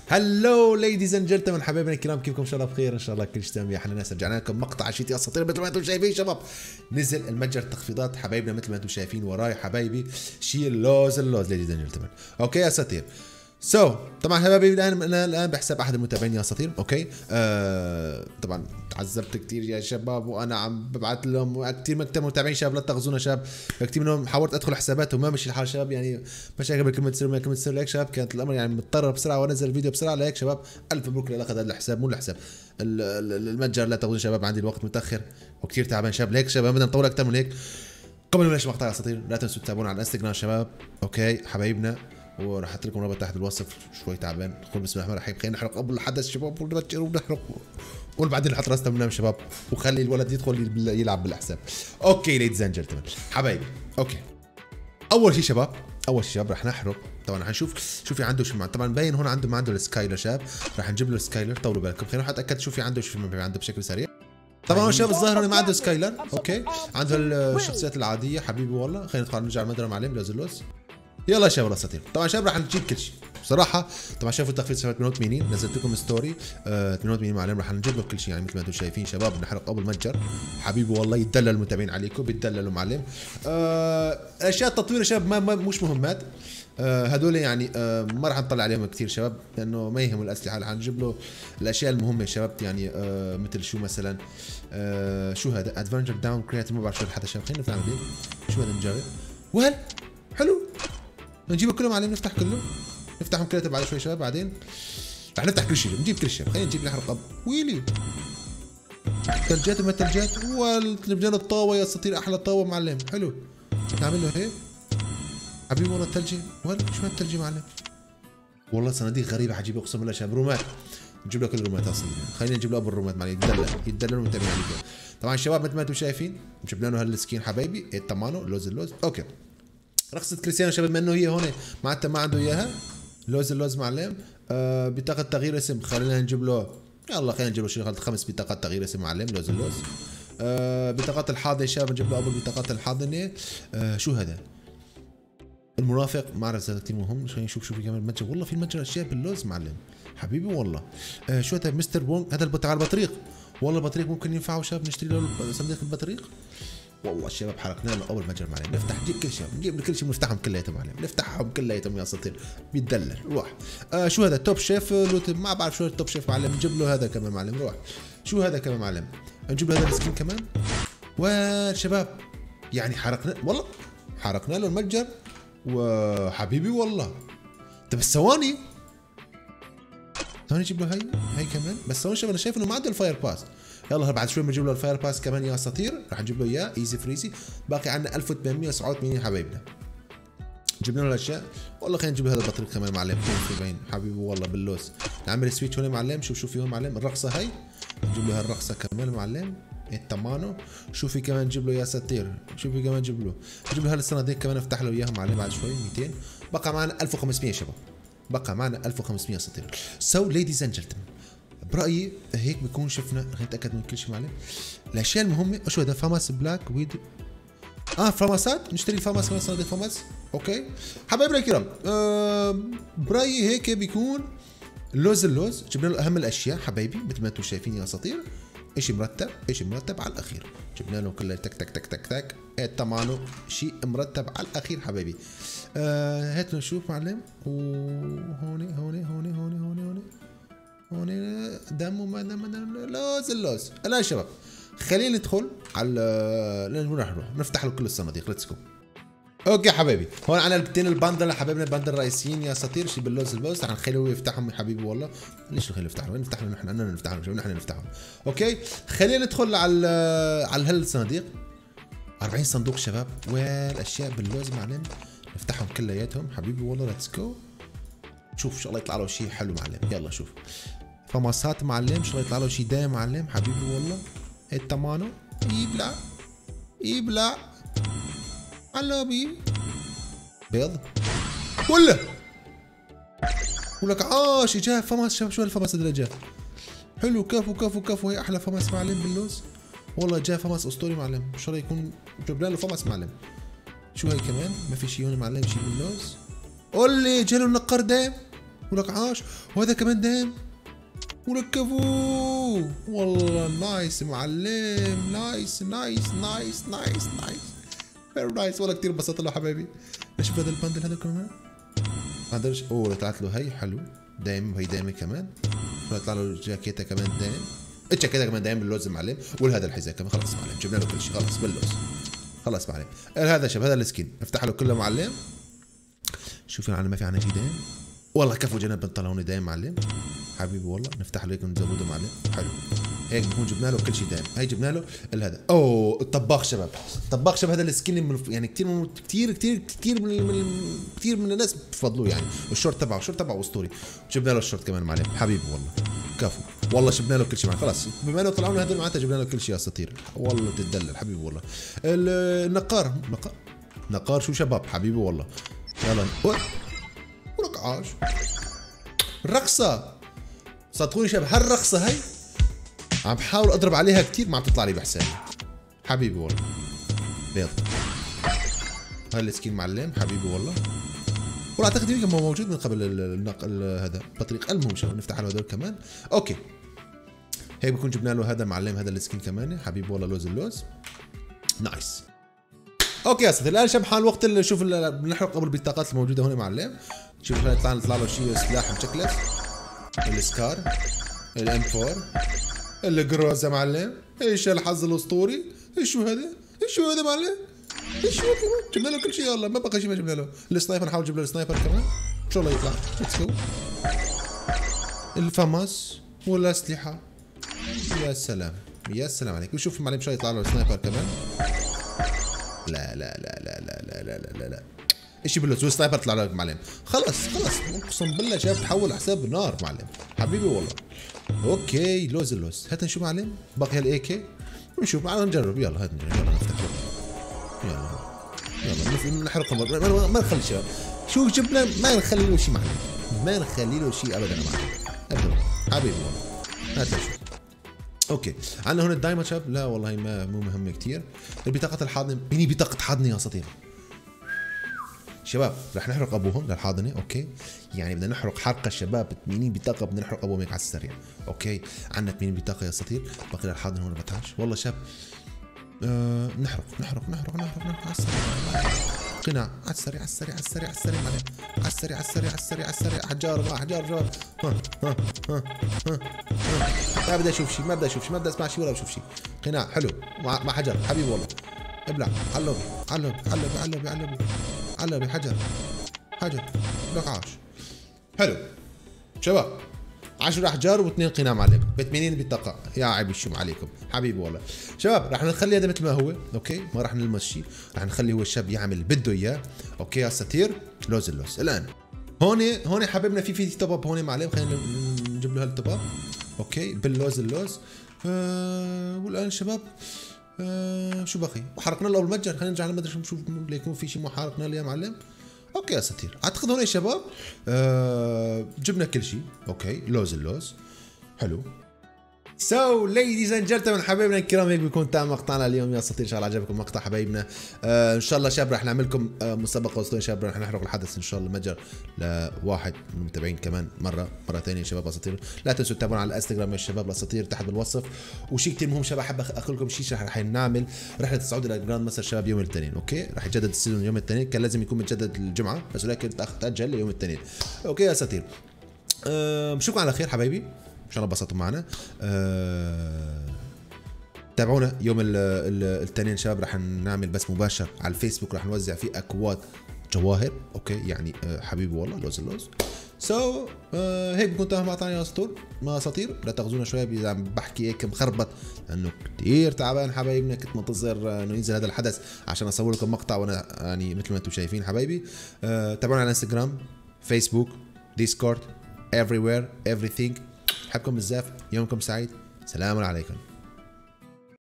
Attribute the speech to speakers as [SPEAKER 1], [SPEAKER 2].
[SPEAKER 1] هلو ليديز اند جنتلمان حبايبنا الكرام، كيفكم؟ ان شاء الله بخير، ان شاء الله كل شيء تمام. يا احلى ناس، رجعنا لكم مقطع شتي اساطير مثل ما انتم شايفين شباب. نزل المتجر تخفيضات حبايبنا مثل ما انتم شايفين وراي حبايبي، شيء اللوز ليديز اند جنتلمان. اوكي يا اساطير. طبعا حبايبي الان بحساب احد المتابعين يا اساطير. اوكي طبعا تعذبت كثير يا شباب، وانا عم ببعث لهم كثير متابعين شباب، لا تغزونا شباب. كثير منهم حاولت ادخل حساباتهم ما مشي الحال شباب، يعني مشاكل بالكلمه سر ليك شباب، كانت الامر يعني مضطر بسرعه وانزل الفيديو بسرعه لهيك شباب. الف مبروك اللي اخذ هذا الحساب، مو الحساب المتجر، لا تغزونا شباب، عندي الوقت متاخر وكثير تعبان شباب. ليك شباب بدنا نطول اكثر من هيك. قبل ما نبلش مقطع يا اساطير لا تنسوا تتابعونا على الانستغرام شباب. اوكي حبايبنا، وراح احط لكم رابط تحت الوصف. شوي تعبان، نقول بسم الله الرحمن الرحيم. خلينا نحرق قبل الحدث شباب، ونحرق وبعدين نحط راسنا وننام شباب، وخلي الولد يدخل يلعب بالحساب. اوكي ليديز اند جنتلمان حبايبي. اوكي اول شيء شباب رح نحرق. طبعا رح نشوف شو في عنده، شو طبعا باين هون عنده ما عنده السكايلر شباب. رح نجيب له السكايلر، طولوا بالكم. خلينا نروح اتاكد شو في عنده شو ما في عنده بشكل سريع. طبعا شباب الظاهر ما عنده سكايلر. اوكي عنده الشخصيات العاديه حبيبي والله. خلينا ندخل نرجع المدرسه معلم لوز. يلا يا شباب الاساطير. طبعا شباب رح نجيب كل شيء بصراحه. طبعا شافوا التخفيض شباب 88 نزلت لكم ستوري 88 معلم. رح نجيب له كل شيء يعني مثل ما انتم شايفين شباب. نحرق ابو المتجر حبيبي والله، يتدلل المتابعين عليكم، بيتدللوا معلم. اشياء التطوير شباب ما مش مهمات. هذول يعني ما راح نطلع عليهم كثير شباب، لانه ما يهموا الاسلحه. رح نجيب له الاشياء المهمه شباب، يعني مثل شو مثلا شو هذا ادفنتشر داون كرياتيف، ما بعرف شو هذا شباب. خلينا نعمل شو هذا، نجرب. وهل حلو نجيبه كله معلم، نفتح كله، نفتحهم كلهم بعد شوي شباب. بعدين رح نفتح كل شيء، نجيب كل شيء. خلينا نجيب نحرق ويلي ثلجات وما ثلجات، ونبدا الطاوه يا اساطير، احلى طاوه معلم. حلو نعمل له هيك حبيبي والله. الثلجه ولا شو هالثلجه معلم، والله صناديق غريبه حجيبها اقسم بالله شباب. رومات نجيب له كل الرومات اصلا. خلينا نجيب له ابو الرومات معلم، يتدلل ومتابعين عليك. طبعا شباب مثل ما انتم شايفين جبنا له هالسكين حبايبي التمانو اللوز. اوكي رخصة كريستيانو شباب، منه هي هون معناتها ما عنده اياها. لوز معلم. بطاقة تغيير اسم خلينا نجيب له. يلا خلينا نجيب له شيء 5 بطاقات تغيير اسم معلم لوز. بطاقات الحاضنة شباب نجيب له ابو البطاقات الحاضنة. شو هذا المرافق ما اعرف اذا كثير مهم. خلينا نشوف شو في كمان المتجر. والله في المتجر اشياء باللوز معلم حبيبي والله. شو هذا مستر بونج، هذا تبع البطريق. والله البطريق ممكن ينفعه شباب، نشتري له صندوق البطريق. والله الشباب حرقنا له اول متجر معلم. نفتح نجيب كل شيء، نجيب كل شيء ونفتحهم كلياتهم معلم، نفتحهم كلياتهم يا اساطير. بيتدلل روح. شو هذا توب شيف ما بعرف شو التوب شيف معلم. نجيب له هذا كمان معلم. روح شو هذا كمان معلم، نجيب له هذا السكين كمان. والشباب يعني حرقنا له المتجر وحبيبي والله. طب ثواني نجيب له هاي كمان. بس ثواني شباب، انا شايف انه ما عنده الفاير باس. يلا بعد شوي بنجيب له الفاير باس كمان يا اساطير. رح نجيب له اياه ايزي فريزي. باقي عندنا 1887 حبايبنا. جبنا له الاشياء. والله خلينا نجيب له هذا البطريق كمان معلم 72 حبيبي والله باللوز. نعمل سويتش هون معلم. شوف في هون معلم الرقصه هاي، نجيب له هالرقصه كمان معلم التمانو. شو في كمان نجيب له يا ساتير، شو في كمان نجيب له هالصناديق كمان نفتح له اياها معلم بعد شوي 200. بقى معنا 1500 شباب، بقى معنا 1500 ساتير. ليديز اند جنتلمان برايي هيك بكون شفنا. خلينا نتاكد من كل شيء معلم. الاشياء المهمه شو هذا فاماس بلاك ويد. فاماسات نشتري الفاماس كمان صناديق فاماس. اوكي حبايبنا الكرام برايي هيك بيكون اللوز. جبنا له اهم الاشياء حبايبي مثل ما انتم شايفين يا اساطير. شيء مرتب على الاخير. جبنا له كله تك تك تك تك تك. التمانو شيء مرتب على الاخير حبايبي. هات نشوف معلم. وهوني هون دم وما دم لوز. لا يا شباب خلينا ندخل على نروح نفتح له كل الصناديق. ليتس جو. اوكي حبايبي هون عنا البتين البندل حبايبنا، البندل الرئيسيين يا اساطير. شي باللوز رح نخليه يفتحهم يا حبيبي والله. ليش نخليه يفتحهم؟ نفتح لهم نحن نفتحهم نحن نفتحهم. اوكي خلينا ندخل على هالصناديق. 40 صندوق شباب والاشياء باللوز معلم. نفتحهم كلياتهم حبيبي والله. ليتس جو. شوف ان شاء الله يطلع له شيء حلو معلم. يلا شوف فماسات معلم، ان شاء الله يطلع له شيء دايم معلم حبيبي والله. التمانو يبلع على بيض ولك عاش جاء فماس شباب. شو هالفماس اللي جاء حلو. كفو هي احلى فماس معلم باللوز والله. جاء فماس اسطوري معلم. ان شاء الله يكون جبنا له فماس معلم. شو هي كمان ما في شيء هون معلم. شيء باللوز قول لي جاله النقار دايم. ولك عاش، وهذا كمان دايم، ولك كفو. والله نايس معلم، نايس نايس نايس نايس نايس فيري نايس. والله كثير انبسطت له حبايبي. نشوف هذا البندل هذا كمان ما قدرش. اوه طلعت له هي حلو دايم، وهي دايمه كمان. طلع له جاكيته كمان دايم، الجاكيته كمان دايم باللوز المعلم، وهذا الحذاء كمان. خلص معلم جبنا له كل شيء، خلص باللوز. خلص معلم. هذا شوف هذا السكين افتح له كله معلم. شوف معلم ما في عنا شيء دايم. والله كفو جنب بنطلوني دايم معلم حبيبي. والله نفتح له هيك ونزوده معلم. حلو هيك بكون جبنا له كل شيء دايم. هي جبنا له هذا. اوه الطباخ شباب، الطباخ شباب هذا السكين يعني كثير من الناس بفضلوه يعني. والشورت تبعه اسطوري. جبنا له الشورت كمان معلم حبيبي. والله كفو. والله جبنا له كل شيء معلم. خلاص بما انه طلعوا لنا هذول معناتها جبنا له كل شيء اساطير. والله تتدلل حبيبي. والله نقار شو شباب حبيبي. والله يلا ولك عاش. الرقصة صدقوني شباب، هالرقصة هي عم بحاول اضرب عليها كثير ما عم تطلع لي بحسابي حبيبي. والله بيض هاي السكين معلم حبيبي. والله اعتقد يمكن موجود من قبل هذا بطريق. المهم شباب نفتح له هذول كمان. اوكي هيك بكون جبنا له هذا معلم، هذا السكين كمان حبيبي. والله لوز اللوز نايس. اوكي يا سيدي الان شباب حان وقت نشوف بنحرق قبل البطاقات الموجوده هون معلم. شوف يطلع له شيء سلاح مشكلس، السكار، الام 4، الجروزة معلم. ايش الحظ الاسطوري. ايش شو هذا معلم. ايش هو جبنا له كل شيء. والله ما بقى شيء ما جبنا له. السنايبر نحاول نجيب له السنايبر كمان ان شاء الله يطلع. ليتس جو. الفماس والاسلحه. يا سلام يا سلام عليك. وشوف معلم شو يطلع له السنايبر كمان. لا لا لا لا لا لا لا لا لا لا ايش بالله سوي سنايبر طلع لك معلم. خلص اقسم بالله شباب تحول حساب نار معلم حبيبي. والله اوكي لوز هات نشوف معلم باقي هالاي كي ونشوف معنا نجرب. يلا هات نجرب. يلا نفتح يلا نحرقهم. ما نخلي شباب شو جبنا ما نخلي له شيء معلم، ما نخلي له شيء ابدا معلم ابدا حبيبي. والله هات نشوف. اوكي عندنا هون الدايموند شباب. لا والله ما مو مهمه كثير. البطاقه الحاضنه ميني بطاقه حاضنه يا سطير شباب. رح نحرق ابوهم للحاضنه. اوكي يعني بدنا نحرق حرقه شباب 80 بطاقه بدنا نحرق ابوهم هيك على السريع. اوكي عندنا 80 بطاقه يا سطير. باقي للحاضنه هون 14. والله شباب نحرق على السريع. قناع على السريع معلم. على السريع احجار ما بدي اشوف شيء، ما بدي اسمع شيء ولا بشوف شيء. قناع حلو مع حجر حبيبي. والله ابلع علبي حجر لك عاش. حلو شباب 10 احجار و2 قناع معلم ب 80 بطاقه. يا عيب الشم عليكم حبيبي. والله شباب رح نخلي هذا مثل ما هو. اوكي ما رح نلمس شيء، رح نخلي هو الشاب يعمل بده اياه. اوكي يا ساتير لوز الان هون حبيبنا في توب اب هون معلم. خلينا نجيب له هالتوب اب. اوكي باللوز والان شباب شو بقي وحرقنا له المتجر. خلينا نرجع على المتجر نشوف يكون في شيء محرقنا له يا معلم. اوكي يا ساتير اعتقد هون يا شباب جبنا كل شيء. اوكي لوز حلو. سو ليديز اند جنتلمان حبايبنا الكرام هيك بيكون تم مقطعنا اليوم يا سطير. ان شاء الله عجبكم المقطع حبايبنا. ان شاء الله شباب رح نعمل لكم مسابقه اسطوريه شباب. رح نحرق الحدث ان شاء الله المتجر لواحد من المتابعين كمان مره ثانيه شباب اساطير. لا تنسوا تتابعونا على الانستغرام يا شباب الاساطير تحت بالوصف. وشيء كثير مهم شباب حابب اقول لكم شيء رح نعمل رحله الصعود الى جراند ماستر شباب يوم الاثنين. اوكي رح يجدد السيزون يوم الاثنين. كان لازم يكون متجدد الجمعه بس ولكن تاجل ليوم الاثنين. اوكي يا اساطير بشوفكم على خير حبايبي. ان شاء الله انبسطتوا معنا. تابعونا يوم الاثنين شباب. رح نعمل بث مباشر على الفيسبوك. رح نوزع فيه اكواد جواهر. اوكي يعني حبيبي والله لوز هيك بكون تمام مقطعنا يا اساطير. لا تاخذونا شوي اذا عم بحكي هيك مخربط لانه كثير تعبان حبايبنا. كنت منتظر انه ينزل هذا الحدث عشان اصور لكم مقطع وانا يعني مثل ما انتم شايفين حبايبي. تابعونا على الانستغرام فيسبوك ديسكورد everywhere everything. حبكم بزاف. يومكم سعيد. سلام عليكم.